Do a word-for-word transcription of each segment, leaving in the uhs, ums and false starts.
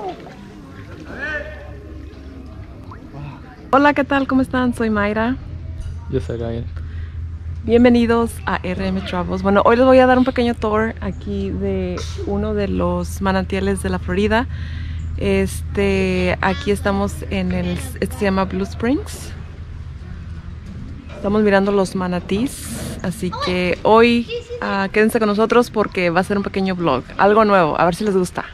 Hola, ¿qué tal? ¿Cómo están? Soy Mayra. Yo soy Ryan. Bienvenidos a R M Travels. Bueno, hoy les voy a dar un pequeño tour aquí de uno de los manantiales de la Florida. Este, aquí estamos en el, este se llama Blue Springs. Estamos mirando los manatís, así que hoy uh, quédense con nosotros porque va a ser un pequeño vlog, algo nuevo, a ver si les gusta.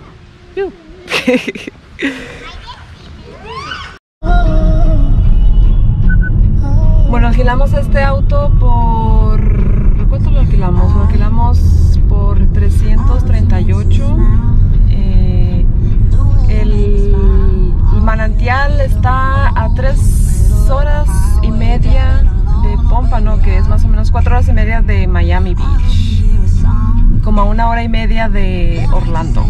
Bueno, alquilamos este auto por... ¿cuánto lo alquilamos? Lo alquilamos por trescientos treinta y ocho. Eh, el, el manantial está a tres horas y media de Pompano, que es más o menos cuatro horas y media de Miami Beach. Como a una hora y media de Orlando.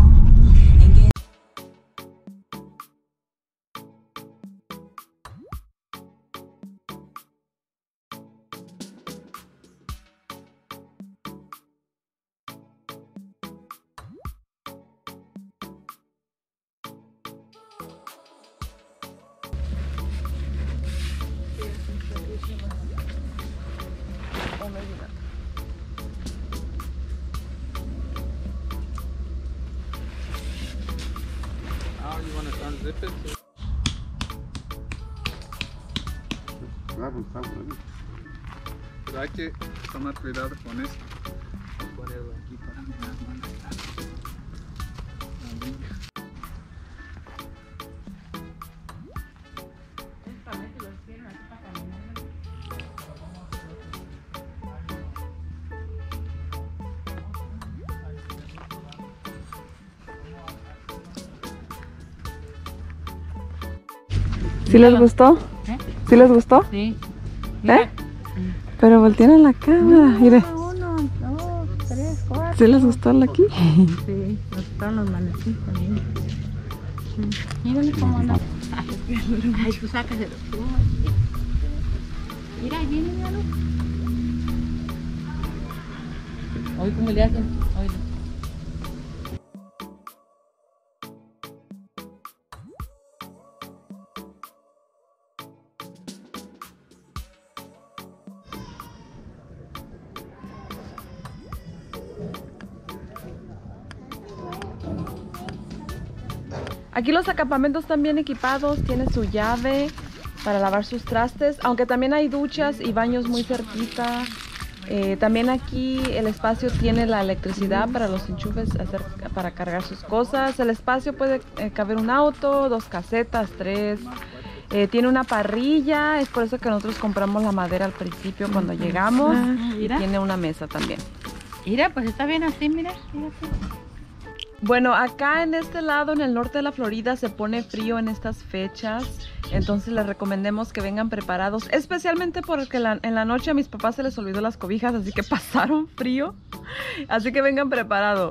You want to unzip it? Pero hay que tomar cuidado con esto. Ponerlo aquí para mirar. ¿Sí les gustó? ¿Eh? ¿Sí les gustó? Sí. ¿Eh? Pero voltean a la cámara, mire. Uno, dos, tres, cuatro. ¿Sí les gustó el aquí? Sí, nos gustaron los manatís también. Mírale cómo anda. Ay, tú sácaselo. Mira, ahí viene, míralo. Hoy cómo le hacen. Hoy. Aquí los acampamentos están bien equipados, tiene su llave para lavar sus trastes, aunque también hay duchas y baños muy cerquita. Eh, también aquí el espacio tiene la electricidad para los enchufes, hacer, para cargar sus cosas. El espacio puede eh, caber un auto, dos casetas, tres. Eh, tiene una parrilla, es por eso que nosotros compramos la madera al principio cuando llegamos. Ah, y mira. tiene una mesa también. Mira, pues está bien así, mira. Mira. Bueno, acá en este lado, en el norte de la Florida, se pone frío en estas fechas. Entonces les recomendemos que vengan preparados. Especialmente porque la, en la noche a mis papás se les olvidó las cobijas, así que pasaron frío. Así que vengan preparados.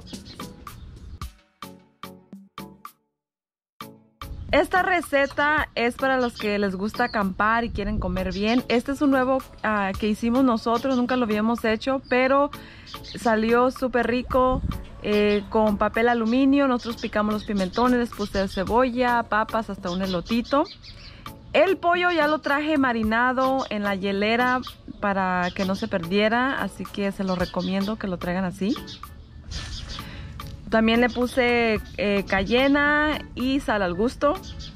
Esta receta es para los que les gusta acampar y quieren comer bien. Este es un nuevo uh, que hicimos nosotros, nunca lo habíamos hecho, pero salió súper rico. Eh, con papel aluminio, nosotros picamos los pimentones, después de cebolla, papas, hasta un elotito. El pollo ya lo traje marinado en la hielera para que no se perdiera, así que se lo recomiendo que lo traigan así. También le puse eh, cayena y sal al gusto.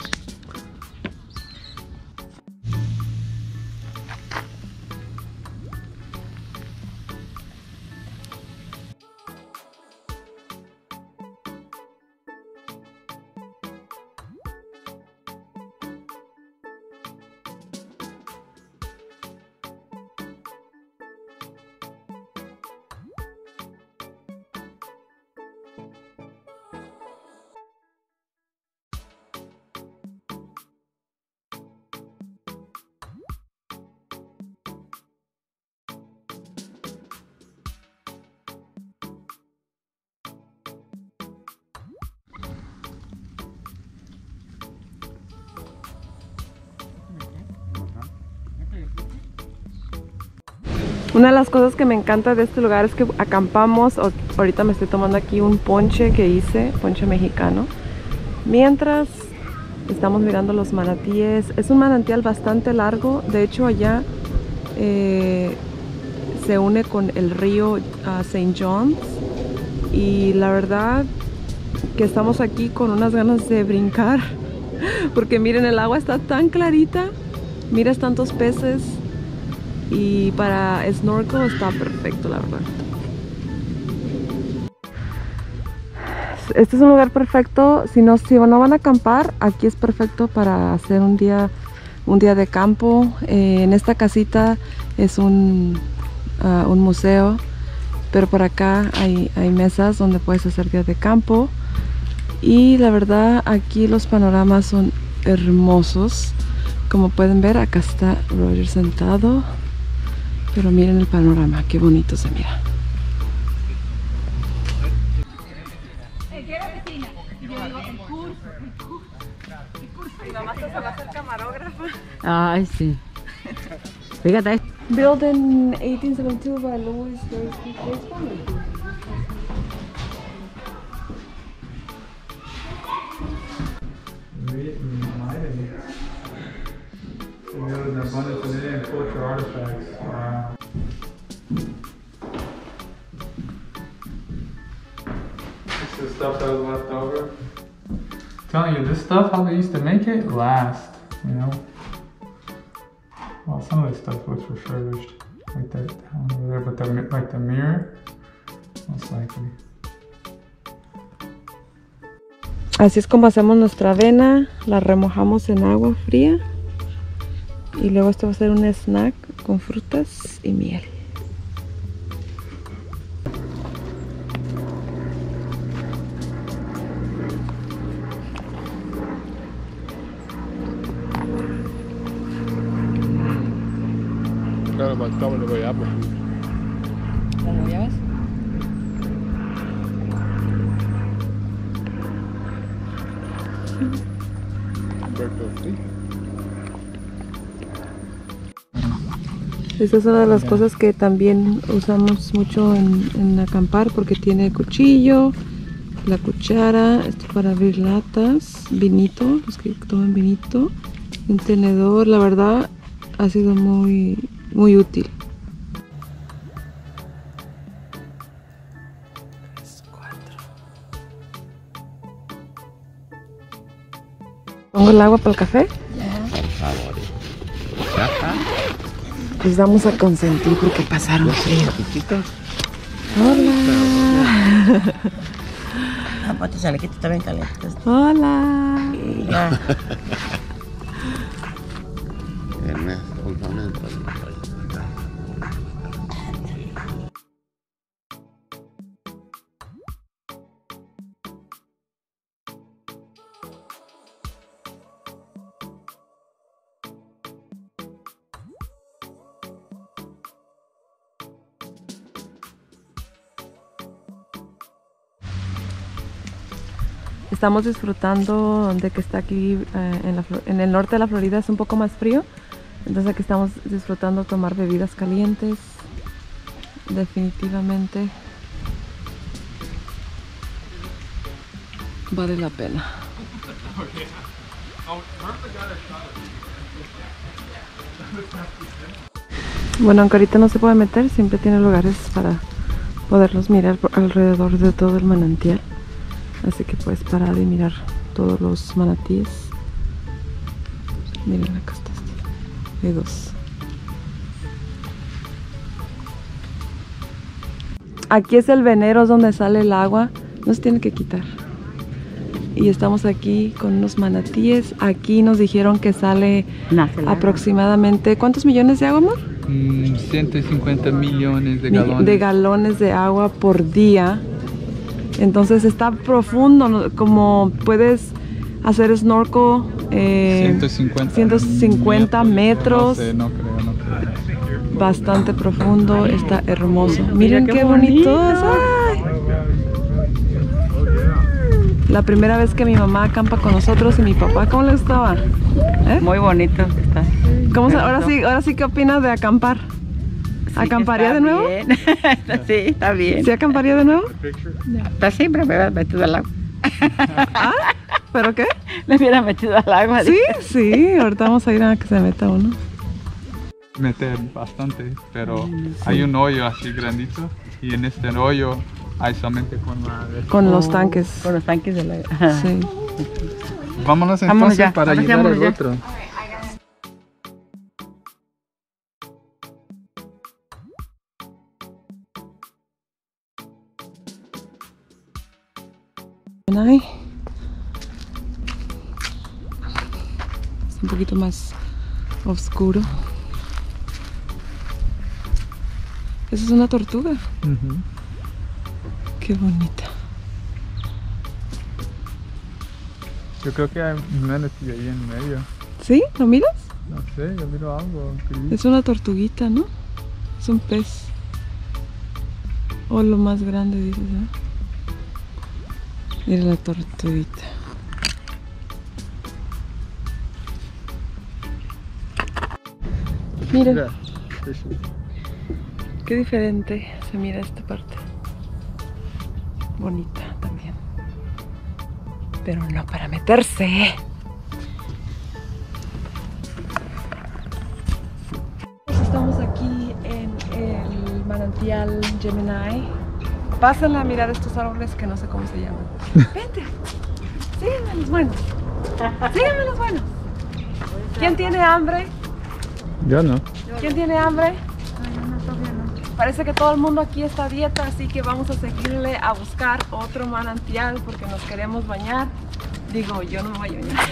Una de las cosas que me encanta de este lugar es que acampamos. Ahorita me estoy tomando aquí un ponche que hice, ponche mexicano. Mientras estamos mirando los manatíes, es un manantial bastante largo. De hecho, allá eh, se une con el río uh, Saint John's. Y la verdad que estamos aquí con unas ganas de brincar. Porque miren, el agua está tan clarita. Miras tantos peces. Y para snorkel está perfecto, la verdad. Este es un lugar perfecto. Si no, si no van a acampar, aquí es perfecto para hacer un día, un día de campo. Eh, en esta casita es un, uh, un museo, pero por acá hay, hay mesas donde puedes hacer días de campo. Y la verdad, aquí los panoramas son hermosos. Como pueden ver, acá está Roger sentado. Pero miren el panorama, qué bonito se mira. Mi mamá se va a hacer camarógrafa. Ay, sí. Fíjate. Built in eighteen seventy-two by Louis Thursby. An abundance of Indian cultural artifacts. Wow. This is stuff that was left over. I'm telling you, this stuff, how they used to make it, last, you know? Well, some of this stuff looks refurbished, like that down over there, but the, like the mirror, most likely. Así es como hacemos nuestra avena, la remojamos en agua fría y luego esto va a ser un snack con frutas y miel. Claro, estamos en el guayabo. ¿Las guayabas? Esta es una de las cosas que también usamos mucho en, en acampar porque tiene cuchillo, la cuchara, esto para abrir latas, vinito, los que toman vinito, un tenedor. La verdad ha sido muy, muy útil. ¿Pongo el agua para el café? Pues vamos a consentir porque pasaron frío. Hola. Ah, pues tu chalequito está bien caliente. Hola. Ya. Estamos disfrutando de que está aquí eh, en, la, en el norte de la Florida, es un poco más frío. Entonces aquí estamos disfrutando tomar bebidas calientes. Definitivamente vale la pena. Bueno, aunque ahorita no se puede meter, siempre tiene lugares para poderlos mirar por alrededor de todo el manantial. Así que puedes parar y mirar todos los manatíes. Miren, acá está este. Hay dos. Aquí es el venero donde sale el agua. No se tiene que quitar. Y estamos aquí con unos manatíes. Aquí nos dijeron que sale aproximadamente... ¿Cuántos millones de agua, amor? Mm, ciento cincuenta millones de galones. De galones de agua por día. Entonces está profundo, ¿no? Como puedes hacer snorkel eh, ciento cincuenta, ciento cincuenta metros, metros. No sé, no creo, no creo. Bastante profundo, está hermoso. Miren qué, qué bonito. Ay. La primera vez que mi mamá acampa con nosotros y mi papá, ¿cómo le gustaba? ¿Eh? Muy bonito está. ¿Cómo se, ahora sí, ahora sí, ¿qué opinas de acampar? Sí, ¿Acamparía de nuevo? Sí, está bien. ¿Sí acamparía de nuevo? Está siempre me vas metido al agua. ¿Ah? ¿Pero qué? Le hubiera metido al agua. Sí, sí, ahorita vamos a ir a que se meta uno. Meter bastante, pero hay un hoyo así grandito y en este hoyo hay solamente con la... Con los tanques. Con los tanques de la... Sí. Vámonos entonces Vámonos ya, para ahora sí, ayudar al vámonos ya. otro. Ay. Es un poquito más oscuro. Esa es una tortuga. Ujú. Qué bonita. Yo creo que hay un manatí ahí en medio. ¿Sí? ¿Lo miras? No sé, yo miro algo gris. Es una tortuguita, ¿no? Es un pez. O lo más grande, dices, ¿no? Mira la tortuguita. Miren, Mira, fishes. qué diferente se mira esta parte. Bonita también. Pero no para meterse. Estamos aquí en el manantial Gemini. Pásenle a mirar estos árboles que no sé cómo se llaman. Vente, sígueme los buenos. Sígueme los buenos. ¿Quién tiene hambre? Yo no. ¿Quién tiene hambre? Parece que todo el mundo aquí está a dieta, así que vamos a seguirle a buscar otro manantial porque nos queremos bañar. Digo, yo no me voy a bañar.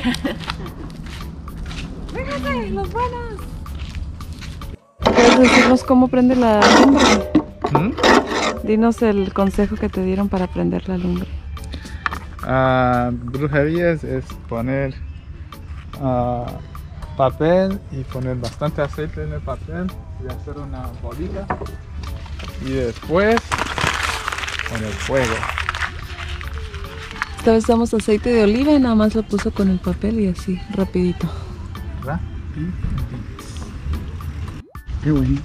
Fíjate, los buenos. ¿Puedes decirnos cómo prende la lumbre? ¿Mm? Dinos el consejo que te dieron para prender la lumbre. Ah, brujerías es poner ah, papel y poner bastante aceite en el papel y hacer una bolita y después poner fuego. Esta vez usamos aceite de oliva y nada más lo puso con el papel y así, rapidito. ¿Verdad? Qué bueno.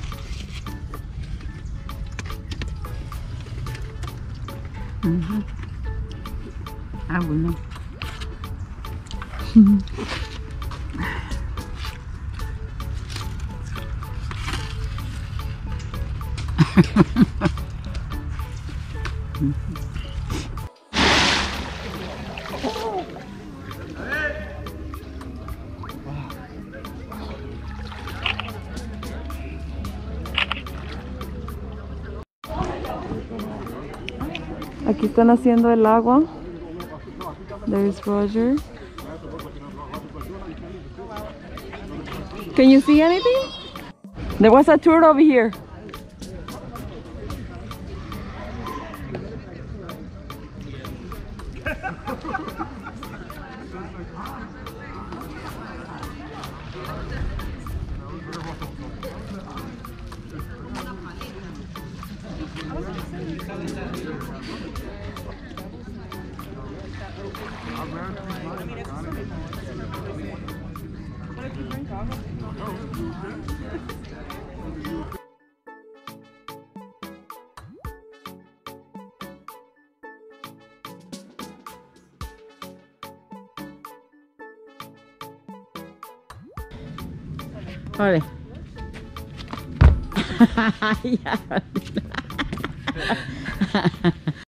Ujú. Ah, bueno. Aquí están haciendo el agua. There's Roger. Can you see anything? There was a turtle over here. Órale. Ya.